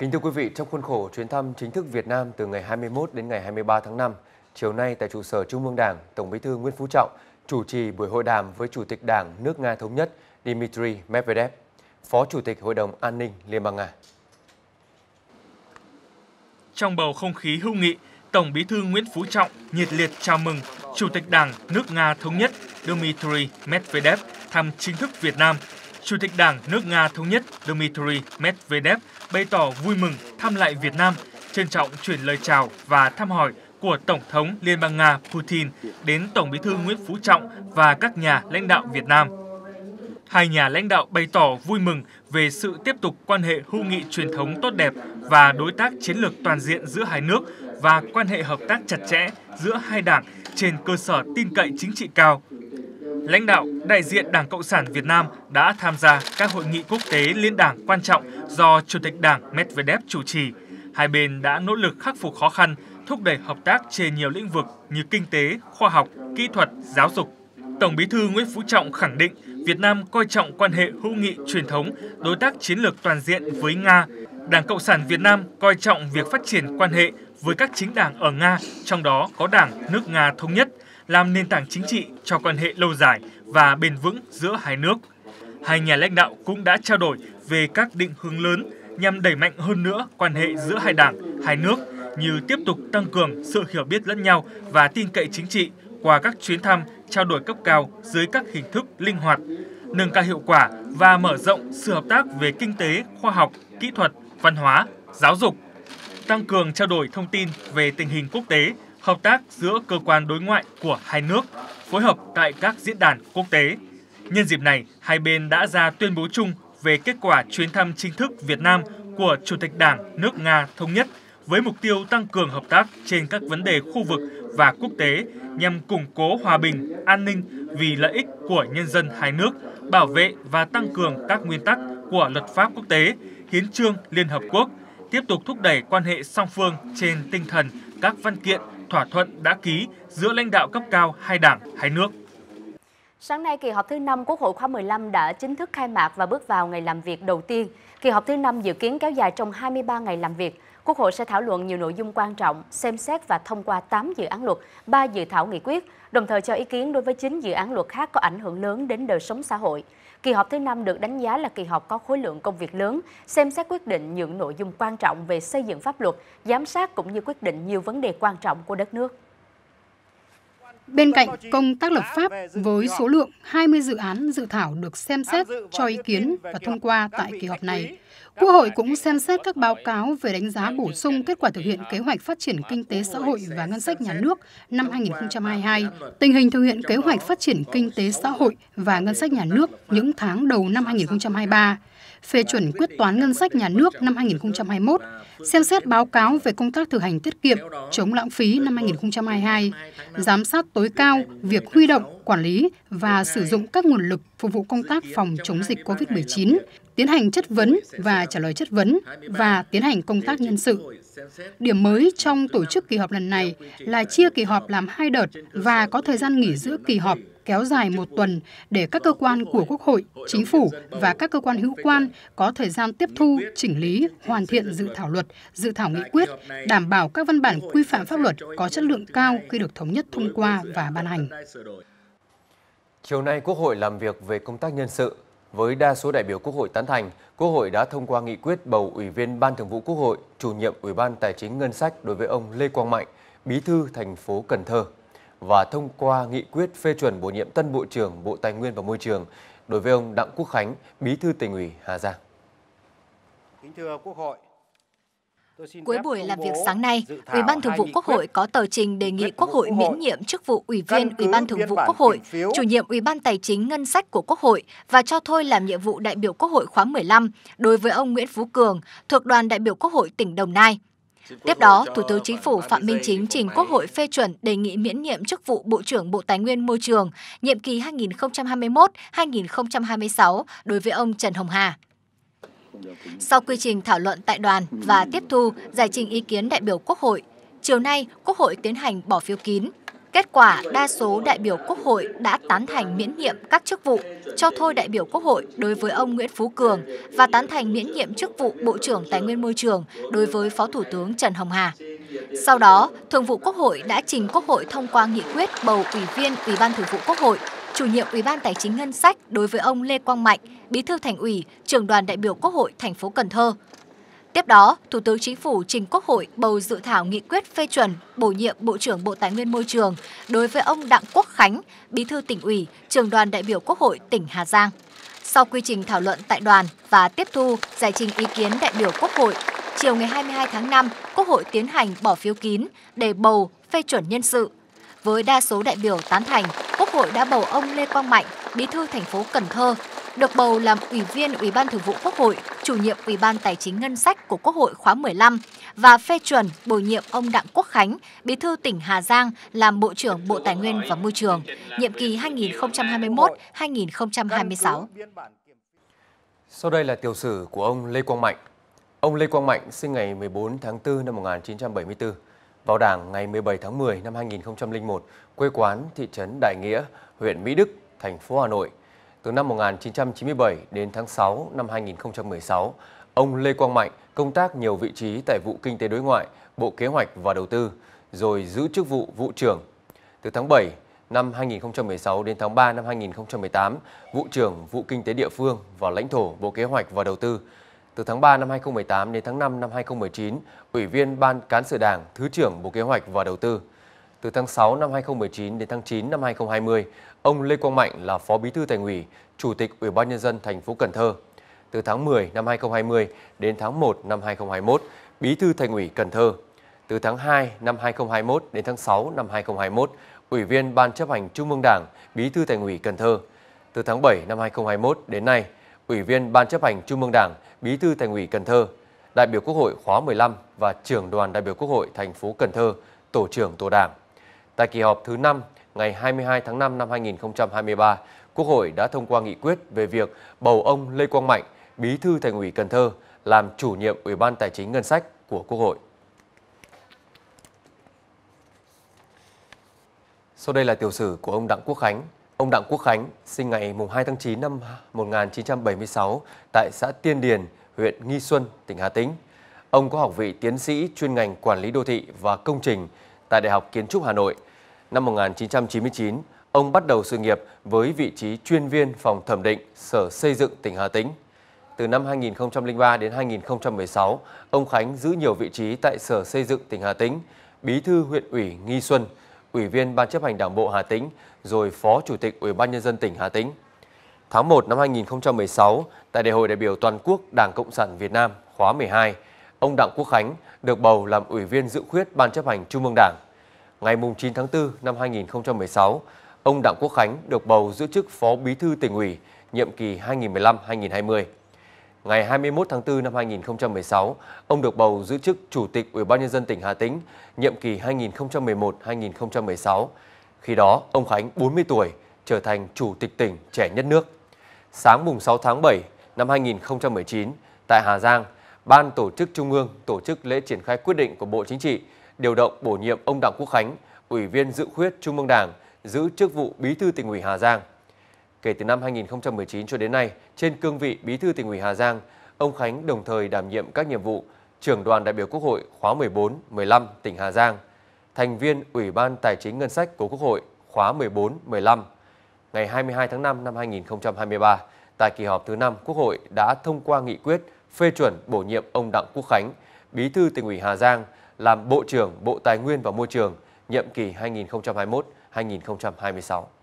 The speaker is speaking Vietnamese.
Kính thưa quý vị, trong khuôn khổ chuyến thăm chính thức Việt Nam từ ngày 21 đến ngày 23 tháng 5, chiều nay tại trụ sở Trung ương Đảng, Tổng Bí thư Nguyễn Phú Trọng chủ trì buổi hội đàm với Chủ tịch Đảng nước Nga Thống nhất Dmitry Medvedev, Phó Chủ tịch Hội đồng An ninh Liên bang Nga. Trong bầu không khí hữu nghị, Tổng Bí thư Nguyễn Phú Trọng nhiệt liệt chào mừng Chủ tịch Đảng nước Nga Thống nhất Dmitry Medvedev thăm chính thức Việt Nam. Chủ tịch Đảng nước Nga Thống nhất Dmitry Medvedev bày tỏ vui mừng thăm lại Việt Nam, trân trọng chuyển lời chào và thăm hỏi của Tổng thống Liên bang Nga Putin đến Tổng Bí thư Nguyễn Phú Trọng và các nhà lãnh đạo Việt Nam. Hai nhà lãnh đạo bày tỏ vui mừng về sự tiếp tục quan hệ hữu nghị truyền thống tốt đẹp và đối tác chiến lược toàn diện giữa hai nước và quan hệ hợp tác chặt chẽ giữa hai đảng trên cơ sở tin cậy chính trị cao. Lãnh đạo đại diện Đảng Cộng sản Việt Nam đã tham gia các hội nghị quốc tế liên đảng quan trọng do Chủ tịch Đảng Medvedev chủ trì. Hai bên đã nỗ lực khắc phục khó khăn, thúc đẩy hợp tác trên nhiều lĩnh vực như kinh tế, khoa học, kỹ thuật, giáo dục. Tổng Bí thư Nguyễn Phú Trọng khẳng định Việt Nam coi trọng quan hệ hữu nghị truyền thống, đối tác chiến lược toàn diện với Nga. Đảng Cộng sản Việt Nam coi trọng việc phát triển quan hệ với các chính đảng ở Nga, trong đó có Đảng nước Nga Thống nhất, làm nền tảng chính trị cho quan hệ lâu dài và bền vững giữa hai nước. Hai nhà lãnh đạo cũng đã trao đổi về các định hướng lớn nhằm đẩy mạnh hơn nữa quan hệ giữa hai đảng, hai nước như tiếp tục tăng cường sự hiểu biết lẫn nhau và tin cậy chính trị qua các chuyến thăm, trao đổi cấp cao dưới các hình thức linh hoạt, nâng cao hiệu quả và mở rộng sự hợp tác về kinh tế, khoa học, kỹ thuật, văn hóa, giáo dục, tăng cường trao đổi thông tin về tình hình quốc tế, hợp tác giữa cơ quan đối ngoại của hai nước, phối hợp tại các diễn đàn quốc tế. Nhân dịp này, hai bên đã ra tuyên bố chung về kết quả chuyến thăm chính thức Việt Nam của Chủ tịch Đảng nước Nga Thống nhất với mục tiêu tăng cường hợp tác trên các vấn đề khu vực và quốc tế nhằm củng cố hòa bình, an ninh vì lợi ích của nhân dân hai nước, bảo vệ và tăng cường các nguyên tắc của luật pháp quốc tế, hiến chương Liên Hợp Quốc, tiếp tục thúc đẩy quan hệ song phương trên tinh thần các văn kiện, thỏa thuận đã ký giữa lãnh đạo cấp cao hai đảng, hai nước. Sáng nay, kỳ họp thứ 5 Quốc hội khóa 15 đã chính thức khai mạc và bước vào ngày làm việc đầu tiên. Kỳ họp thứ 5 dự kiến kéo dài trong 23 ngày làm việc. Quốc hội sẽ thảo luận nhiều nội dung quan trọng, xem xét và thông qua 8 dự án luật, 3 dự thảo nghị quyết, đồng thời cho ý kiến đối với 9 dự án luật khác có ảnh hưởng lớn đến đời sống xã hội. Kỳ họp thứ 5 được đánh giá là kỳ họp có khối lượng công việc lớn, xem xét quyết định những nội dung quan trọng về xây dựng pháp luật, giám sát cũng như quyết định nhiều vấn đề quan trọng của đất nước. Bên cạnh công tác lập pháp với số lượng 20 dự án dự thảo được xem xét, cho ý kiến và thông qua tại kỳ họp này, Quốc hội cũng xem xét các báo cáo về đánh giá bổ sung kết quả thực hiện kế hoạch phát triển kinh tế xã hội và ngân sách nhà nước năm 2022, tình hình thực hiện kế hoạch phát triển kinh tế xã hội và ngân sách nhà nước những tháng đầu năm 2023, phê chuẩn quyết toán ngân sách nhà nước năm 2021, xem xét báo cáo về công tác thực hành tiết kiệm, chống lãng phí năm 2022, giám sát tối cao việc huy động, quản lý và sử dụng các nguồn lực phục vụ công tác phòng chống dịch COVID-19, tiến hành chất vấn và trả lời chất vấn và tiến hành công tác nhân sự. Điểm mới trong tổ chức kỳ họp lần này là chia kỳ họp làm 2 đợt và có thời gian nghỉ giữa kỳ họp kéo dài 1 tuần để các cơ quan của Quốc hội, Chính phủ và các cơ quan hữu quan có thời gian tiếp thu, chỉnh lý, hoàn thiện dự thảo luật, dự thảo nghị quyết, đảm bảo các văn bản quy phạm pháp luật có chất lượng cao khi được thống nhất thông qua và ban hành. Chiều nay, Quốc hội làm việc về công tác nhân sự. Với đa số đại biểu Quốc hội tán thành, Quốc hội đã thông qua nghị quyết bầu Ủy viên Ban Thường vụ Quốc hội, chủ nhiệm Ủy ban Tài chính Ngân sách đối với ông Lê Quang Mạnh, Bí thư thành phố Cần Thơ, và thông qua nghị quyết phê chuẩn bổ nhiệm tân Bộ trưởng Bộ Tài nguyên và Môi trường đối với ông Đặng Quốc Khánh, Bí thư Tỉnh ủy Hà Giang. Kính thưa Quốc hội, cuối buổi làm việc sáng nay, Ủy ban Thường vụ Quốc hội có tờ trình đề nghị Quốc hội miễn nhiệm chức vụ Ủy viên Ủy ban Thường vụ Quốc hội, chủ nhiệm Ủy ban Tài chính Ngân sách của Quốc hội và cho thôi làm nhiệm vụ đại biểu Quốc hội khóa 15 đối với ông Nguyễn Phú Cường, thuộc đoàn đại biểu Quốc hội tỉnh Đồng Nai. Tiếp đó, Thủ tướng Chính phủ Phạm Minh Chính trình Quốc hội phê chuẩn đề nghị miễn nhiệm chức vụ Bộ trưởng Bộ Tài nguyên Môi trường, nhiệm kỳ 2021-2026 đối với ông Trần Hồng Hà. Sau quy trình thảo luận tại đoàn và tiếp thu, giải trình ý kiến đại biểu Quốc hội, chiều nay Quốc hội tiến hành bỏ phiếu kín. Kết quả, đa số đại biểu Quốc hội đã tán thành miễn nhiệm các chức vụ, cho thôi đại biểu Quốc hội đối với ông Nguyễn Phú Cường và tán thành miễn nhiệm chức vụ Bộ trưởng Tài nguyên Môi trường đối với Phó Thủ tướng Trần Hồng Hà. Sau đó, Thường vụ Quốc hội đã trình Quốc hội thông qua nghị quyết bầu Ủy viên Ủy ban Thường vụ Quốc hội, Chủ nhiệm Ủy ban Tài chính Ngân sách đối với ông Lê Quang Mạnh, Bí thư Thành ủy, Trưởng đoàn đại biểu Quốc hội thành phố Cần Thơ. Tiếp đó, Thủ tướng Chính phủ trình Quốc hội bầu dự thảo nghị quyết phê chuẩn bổ nhiệm Bộ trưởng Bộ Tài nguyên Môi trường đối với ông Đặng Quốc Khánh, Bí thư Tỉnh ủy, Trưởng đoàn đại biểu Quốc hội tỉnh Hà Giang. Sau quy trình thảo luận tại đoàn và tiếp thu, giải trình ý kiến đại biểu Quốc hội, chiều ngày 22 tháng 5, Quốc hội tiến hành bỏ phiếu kín để bầu phê chuẩn nhân sự. Với đa số đại biểu tán thành, Quốc hội đã bầu ông Lê Quang Mạnh, Bí thư thành phố Cần Thơ, được bầu làm Ủy viên Ủy ban Thường vụ Quốc hội, Chủ nhiệm Ủy ban Tài chính Ngân sách của Quốc hội khóa 15 và phê chuẩn bổ nhiệm ông Đặng Quốc Khánh, Bí thư tỉnh Hà Giang làm Bộ trưởng Bộ Tài nguyên và Môi trường, nhiệm kỳ 2021-2026. Sau đây là tiểu sử của ông Lê Quang Mạnh. Ông Lê Quang Mạnh sinh ngày 14 tháng 4 năm 1974, vào Đảng ngày 17 tháng 10 năm 2001, quê quán thị trấn Đại Nghĩa, huyện Mỹ Đức, thành phố Hà Nội. Từ năm 1997 đến tháng 6 năm 2016, ông Lê Quang Mạnh công tác nhiều vị trí tại vụ Kinh tế Đối ngoại, Bộ Kế hoạch và Đầu tư, rồi giữ chức vụ vụ trưởng. Từ tháng 7 năm 2016 đến tháng 3 năm 2018, vụ trưởng vụ Kinh tế Địa phương và Lãnh thổ, Bộ Kế hoạch và Đầu tư. Từ tháng 3 năm 2018 đến tháng 5 năm 2019, Ủy viên Ban Cán sự Đảng, Thứ trưởng Bộ Kế hoạch và Đầu tư. Từ tháng 6 năm 2019 đến tháng 9 năm 2020, ông Lê Quang Mạnh là Phó Bí thư Thành ủy, Chủ tịch Ủy ban Nhân dân thành phố Cần Thơ. Từ tháng 10 năm 2020 đến tháng 1 năm 2021, Bí thư Thành ủy Cần Thơ. Từ tháng 2 năm 2021 đến tháng 6 năm 2021, Ủy viên Ban chấp hành Trung ương Đảng, Bí thư Thành ủy Cần Thơ. Từ tháng 7 năm 2021 đến nay, Ủy viên Ban chấp hành Trung ương Đảng, Bí thư Thành ủy Cần Thơ, đại biểu Quốc hội khóa 15 và Trưởng đoàn đại biểu Quốc hội thành phố Cần Thơ, Tổ trưởng Tổ Đảng. Tại kỳ họp thứ 5 ngày 22 tháng 5 năm 2023, Quốc hội đã thông qua nghị quyết về việc bầu ông Lê Quang Mạnh, Bí thư Thành ủy Cần Thơ làm chủ nhiệm Ủy ban Tài chính Ngân sách của Quốc hội. Sau đây là tiểu sử của ông Đặng Quốc Khánh. Ông Đặng Quốc Khánh sinh ngày 2 tháng 9 năm 1976 tại xã Tiên Điền, huyện Nghi Xuân, tỉnh Hà Tĩnh. Ông có học vị tiến sĩ chuyên ngành quản lý đô thị và công trình tại Đại học Kiến trúc Hà Nội. Năm 1999, ông bắt đầu sự nghiệp với vị trí chuyên viên phòng thẩm định Sở Xây dựng tỉnh Hà Tĩnh. Từ năm 2003 đến 2016, ông Khánh giữ nhiều vị trí tại Sở Xây dựng tỉnh Hà Tĩnh, Bí thư huyện ủy Nghi Xuân, Ủy viên Ban chấp hành Đảng bộ Hà Tĩnh, rồi Phó Chủ tịch Ủy ban Nhân dân tỉnh Hà Tĩnh. Tháng 1 năm 2016, tại Đại hội đại biểu toàn quốc Đảng Cộng sản Việt Nam khóa 12, ông Đặng Quốc Khánh được bầu làm Ủy viên dự khuyết Ban chấp hành Trung ương Đảng. Ngày 9 tháng 4 năm 2016, ông Đặng Quốc Khánh được bầu giữ chức Phó Bí thư Tỉnh ủy, nhiệm kỳ 2015-2020. Ngày 21 tháng 4 năm 2016, ông được bầu giữ chức Chủ tịch Ủy ban Nhân dân tỉnh Hà Tĩnh, nhiệm kỳ 2011-2016. Khi đó, ông Khánh 40 tuổi, trở thành Chủ tịch tỉnh trẻ nhất nước. Sáng 6 tháng 7 năm 2019, tại Hà Giang, Ban Tổ chức Trung ương tổ chức lễ triển khai quyết định của Bộ Chính trị điều động bổ nhiệm ông Đặng Quốc Khánh, Ủy viên dự khuyết Trung ương Đảng, giữ chức vụ Bí thư Tỉnh ủy Hà Giang. Kể từ năm 2019 cho đến nay, trên cương vị Bí thư Tỉnh ủy Hà Giang, ông Khánh đồng thời đảm nhiệm các nhiệm vụ Trưởng đoàn đại biểu Quốc hội khóa 14, 15 tỉnh Hà Giang, thành viên Ủy ban Tài chính Ngân sách của Quốc hội khóa 14, 15. Ngày 22 tháng 5 năm 2023, tại kỳ họp thứ 5, Quốc hội đã thông qua nghị quyết phê chuẩn bổ nhiệm ông Đặng Quốc Khánh, Bí thư Tỉnh ủy Hà Giang làm Bộ trưởng Bộ Tài nguyên và Môi trường, nhiệm kỳ 2021-2026.